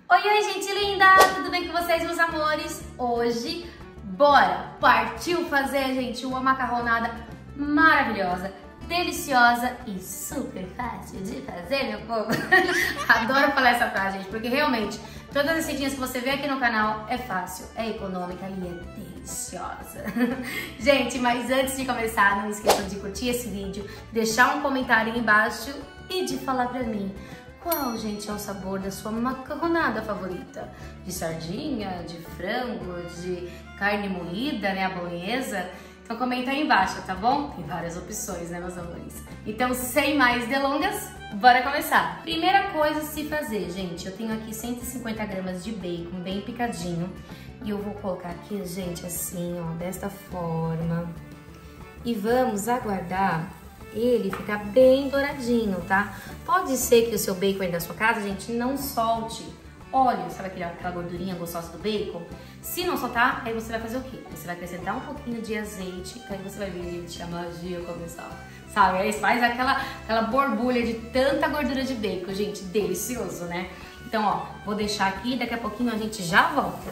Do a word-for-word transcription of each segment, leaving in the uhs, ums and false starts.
Oi, oi, gente linda! Tudo bem com vocês, meus amores? Hoje, bora! Partiu fazer, gente, uma macarronada maravilhosa, deliciosa e super fácil de fazer, meu povo! Adoro falar essa frase, gente, porque realmente todas as receitinhas que você vê aqui no canal é fácil, é econômica e é deliciosa. Gente, mas antes de começar, não esqueçam de curtir esse vídeo, deixar um comentário aí embaixo e de falar pra mim qual, gente, é o sabor da sua macarronada favorita? De sardinha, de frango, de carne moída, né, a bolonhesa? Então comenta aí embaixo, tá bom? Tem várias opções, né, meus amores? Então, sem mais delongas, bora começar! Primeira coisa a se fazer, gente, eu tenho aqui cento e cinquenta gramas de bacon bem picadinho e eu vou colocar aqui, gente, assim, ó, desta forma. E vamos aguardar ele ficar bem douradinho, tá? Pode ser que o seu bacon aí da sua casa, gente, não solte óleo, sabe aquela, aquela gordurinha gostosa do bacon? Se não soltar, aí você vai fazer o quê? Você vai acrescentar um pouquinho de azeite, aí você vai ver, gente, a magia começar, sabe? Aí faz aquela, aquela borbulha de tanta gordura de bacon, gente, delicioso, né? Então, ó, vou deixar aqui, daqui a pouquinho a gente já volta.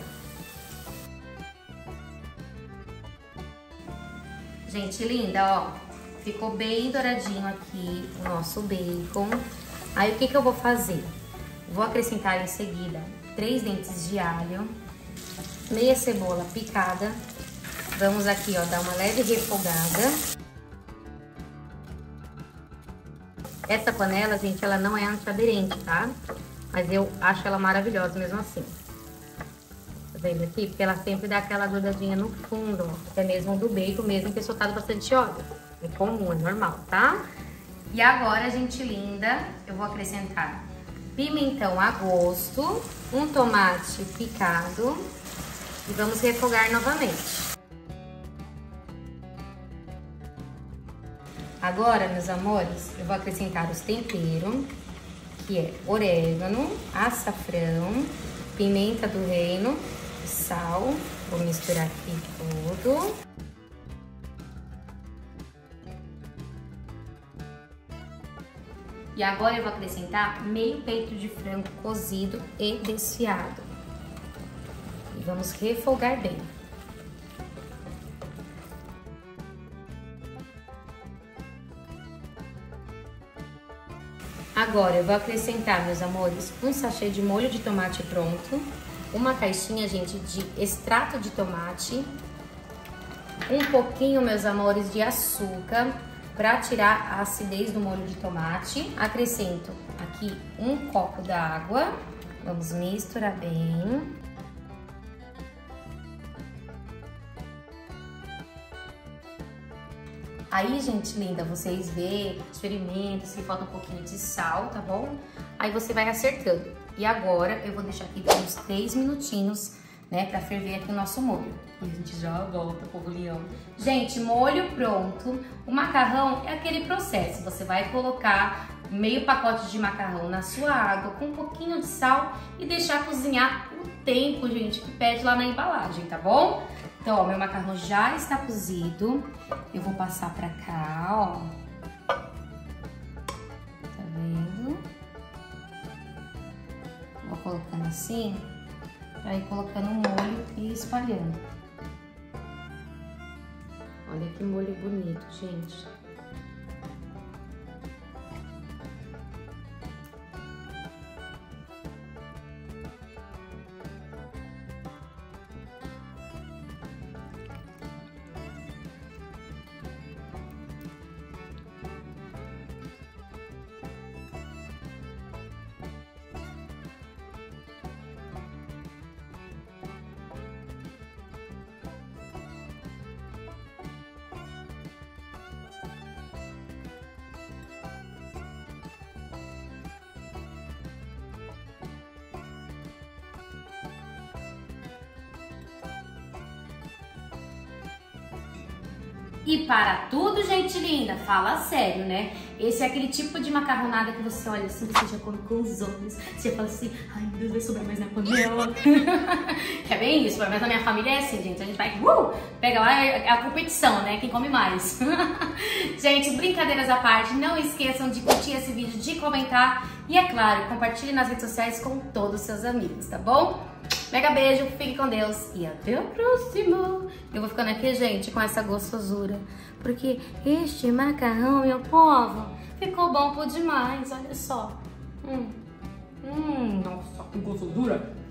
Gente linda, ó. Ficou bem douradinho aqui o nosso bacon. Aí o que que eu vou fazer? Vou acrescentar em seguida três dentes de alho, meia cebola picada. Vamos aqui, ó, dar uma leve refogada. Essa panela, gente, ela não é antiaderente, tá? Mas eu acho ela maravilhosa mesmo assim. Tá vendo aqui? Porque ela sempre dá aquela grudadinha no fundo, ó, até mesmo do bacon, mesmo ter soltado bastante óleo. É comum, é normal, tá? E agora, gente linda, eu vou acrescentar pimentão a gosto, um tomate picado e vamos refogar novamente. Agora, meus amores, eu vou acrescentar os temperos, que é orégano, açafrão, pimenta do reino, sal. Vou misturar aqui tudo. E agora eu vou acrescentar meio peito de frango cozido e desfiado. E vamos refogar bem. Agora eu vou acrescentar, meus amores, um sachê de molho de tomate pronto, uma caixinha, gente, de extrato de tomate, um pouquinho, meus amores, de açúcar, para tirar a acidez do molho de tomate. Acrescento aqui um copo d'água. Vamos misturar bem. Aí, gente linda, vocês vê, experimentem se falta um pouquinho de sal, tá bom? Aí você vai acertando. E agora eu vou deixar aqui por uns três minutinhos, né, pra ferver aqui o nosso molho. E a gente já volta, povo leão. Gente, molho pronto. O macarrão é aquele processo. Você vai colocar meio pacote de macarrão na sua água com um pouquinho de sal e deixar cozinhar o tempo, gente, que pede lá na embalagem, tá bom? Então, ó, meu macarrão já está cozido. Eu vou passar pra cá, ó. Tá vendo? Vou colocando assim, pra ir colocando o molho e espalhando. Olha que molho bonito, gente. E para tudo, gente linda, fala sério, né? Esse é aquele tipo de macarronada que você olha assim, você já come com os olhos. Você fala assim, ai meu Deus, vai sobrar mais na panela. Que é bem isso, mas na minha família é assim, gente. A gente vai, uh, pega lá, é a competição, né? Quem come mais. Gente, brincadeiras à parte, não esqueçam de curtir esse vídeo, de comentar. E é claro, compartilhe nas redes sociais com todos os seus amigos, tá bom? Mega beijo, fique com Deus e até o próximo. Eu vou ficando aqui, gente, com essa gostosura, porque este macarrão, meu povo, ficou bom por demais, olha só. Hum, hum, nossa, que gostosura.